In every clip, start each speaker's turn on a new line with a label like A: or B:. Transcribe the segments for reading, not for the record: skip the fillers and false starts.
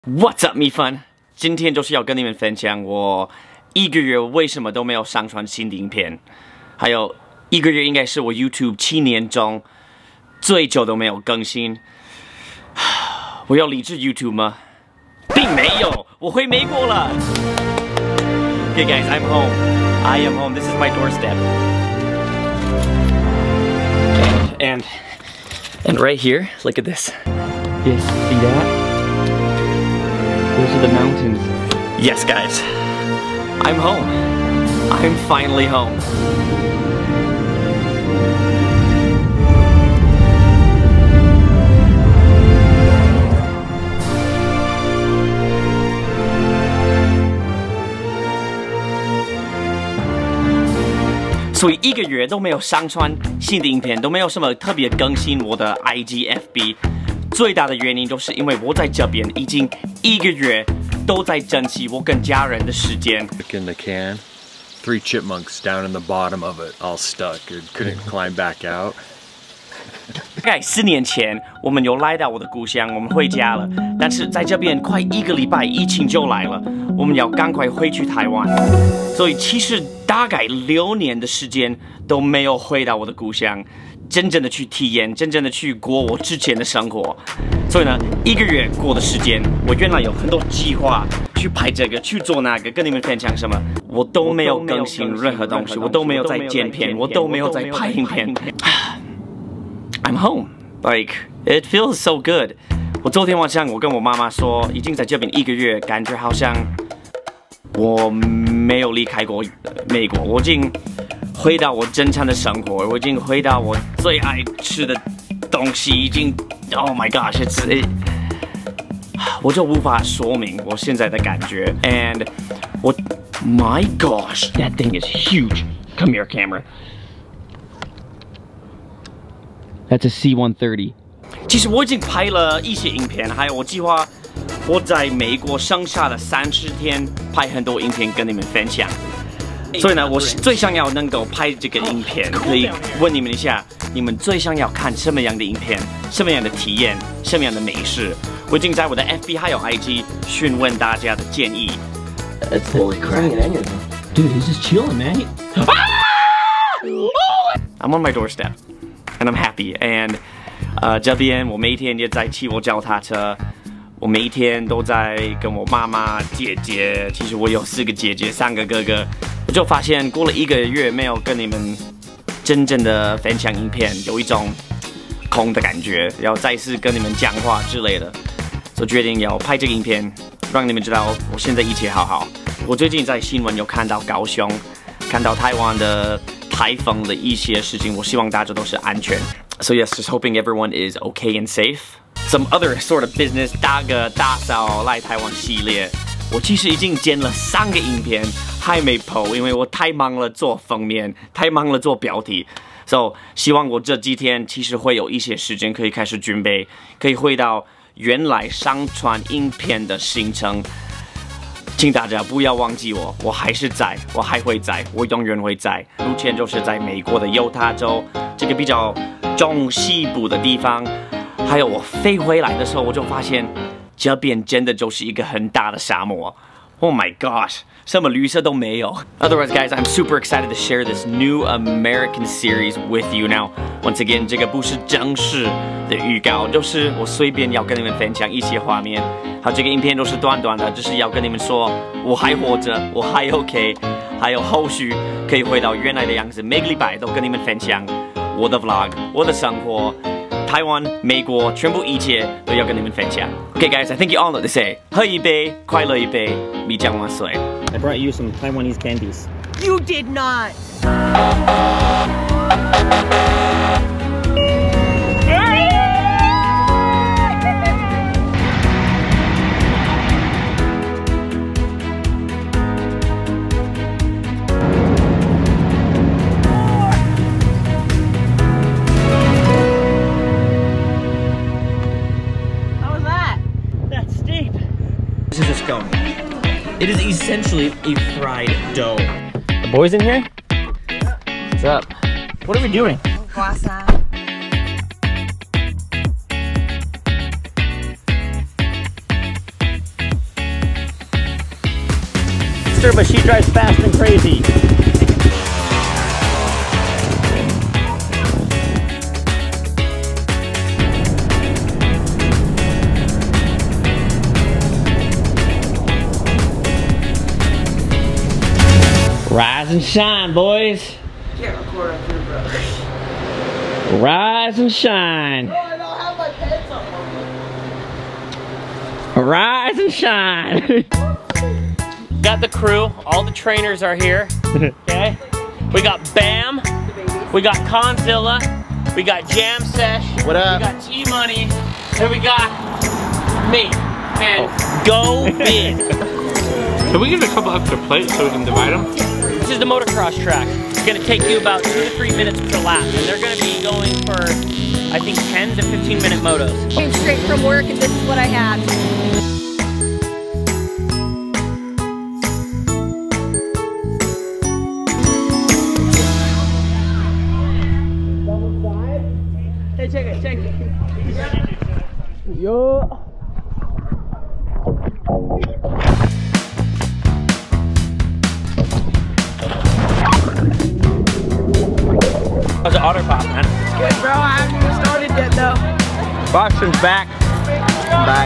A: What's up， 米粉？今天就是要跟你们分享我一个月为什么都没有上传新的影片，还有一个月应该是我 YouTube 7年中最久都没有更新。我要离职 YouTube 吗？并没有，我回美国了。Okay, guys, I'm home. I am home. This is my doorstep. And right here, look at this. Yes, see that? Those are the mountains. Yes, guys. I'm home. I'm finally home. 所以一个月都没有上传新的影片，都没有什么特别更新我的 IG、FB。最大的原因就是因为我在这边已经一个月都在珍惜我跟家人的时间。
B: In the can, 3 chipmunks down in the bottom of it, all stuck. It couldn't climb back out.
A: 大概4年前，我们有来到我的故乡，我们回家了。但是在这边快1个礼拜，疫情就来了，我们要赶快回去台湾。所以其实大概6年的时间都没有回到我的故乡。真正的去体验，真正的去过我之前的生活，所以呢，1个月过的时间，我原来有很多计划去拍这个，去做那个，跟你们分享什么，我都没有更新任何东西，我都没有在剪片，我都没有在拍影片。I'm home, like it feels so good. 我昨天晚上我跟我妈妈说，已经在这边1个月，感觉好像我没有离开过美国，我已经回到我正常的生活，我已经回到我最爱吃的东西，已经 ，Oh my gosh， 我就无法说明我现在的感觉。And My gosh， that thing is huge. Come here, camera. That's a C-130. 其实我已经拍了一些影片，还有我计划我在美国剩下的30天拍很多影片跟你们分享。所以呢，我最想要能够拍这个影片，可以问你们一下，你们最想要看什么样的影片，什么样的体验，什么样的美食？我已经在我的 FB 还有 IG 询问大家的建议。Holy crap! Dude, he's just chilling, man. I'm on my doorstep, and I'm happy. And 这边我每天也在骑我脚踏车。我每一天都在跟我妈妈、姐姐，其实我有4个姐姐、3个哥哥。我就发现过了1个月没有跟你们真正的分享影片，有一种空的感觉，要再次跟你们讲话之类的，就决定要拍这个影片，让你们知道我现在一切好好。我最近在新闻有看到高雄，看到台湾的台风的一些事情，我希望大家都是安全。So yes, just hoping everyone is okay and safe. Some other sort of business 大哥大嫂来台湾系列，我其实已经剪了3个影片，还没 po， 因为我太忙了做封面，太忙了做标题。So 希望我这几天其实会有一些时间可以开始准备，可以回到原来上传影片的行程。请大家不要忘记我，我还是在，我还会在，我永远会在。目前就是在美国的犹他州这个比较中西部的地方。还有我飞回来的时候，我就发现这边真的就是一个很大的沙漠。Oh my gosh， 什么绿色都没有。Otherwise, guys, I'm super excited to share this new American series with you. Now, once again, 这个不是正式的预告，就是我随便要跟你们分享一些画面。好，这个影片都是短短的，就是要跟你们说我还活着，我还 OK， 还有後續可以回到原來的樣子。每個禮拜都跟你們分享我的 vlog， 我的生活。台湾、美国，全部一切都要跟你们分享。Okay, guys, I think you all know what to say. 喝一杯，快乐一杯，米酱万岁。
C: I brought you some Taiwanese candies.
D: You did not.
A: This is a scone. It is essentially a fried dough.
C: The boys in here? What's up? What are we doing?
D: Guasa.
C: sister, but she drives fast and crazy. Rise and shine, boys.
D: Can't record up here, bro.
C: Rise and shine.
D: Oh, I don't have my pants on.
C: Rise and shine. Got the crew. All the trainers are here. Okay. We got Bam. We got Conzilla. We got Jam Sesh.
B: What up?
C: We got T-Money. And we got me. And go big.
A: Can we get a couple extra plates so we can divide them?
C: This is the motocross track. It's gonna take you about 2 to 3 minutes per lap, and they're gonna be going for, I think, 10 to 15 minute motos.
D: Came straight from work and this is what I had. Hey, check it, check it.
C: Yo. How's the otter pop, man?
D: Good, bro. I haven't even started yet, though.
C: Boston's back. I'm back.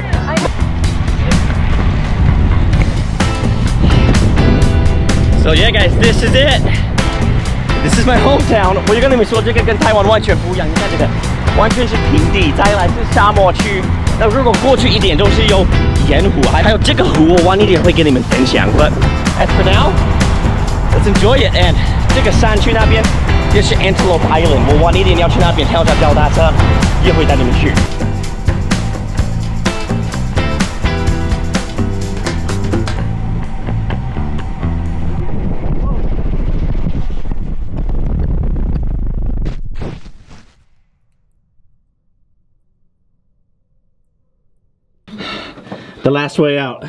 C: So yeah, guys, this is it. This is my hometown. 我就跟你们说，这个跟台湾完全不一样。你看这个，完全是平地，再来是沙漠区。那如果过去一点，就是有盐湖，还有这个湖，我晚一点会跟你们分享。But as for now, let's enjoy it. And 这个山区那边也是 Antelope Island， 我晚一点要去那边跳下脚踏车，也会带你们去。The last way out.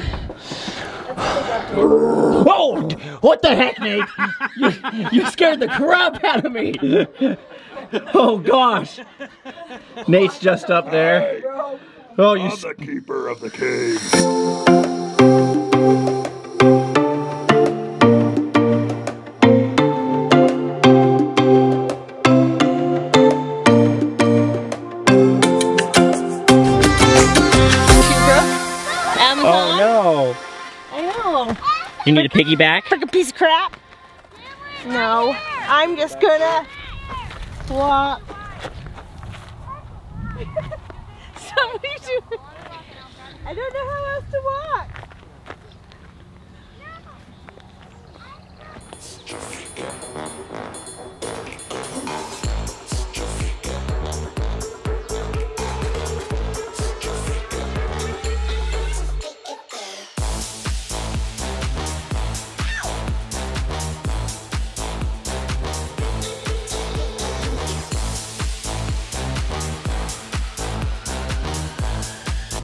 C: Whoa! What the heck, Nate? You scared the crap out of me. Oh gosh. Nate's just up there. Oh, you.
B: I'm the keeper of the cave.
C: Oh no.
D: I know.
C: You need a piggyback?
D: Freaking piece of crap. No, I'm just gonna walk. Somebody do. I don't know how else to walk.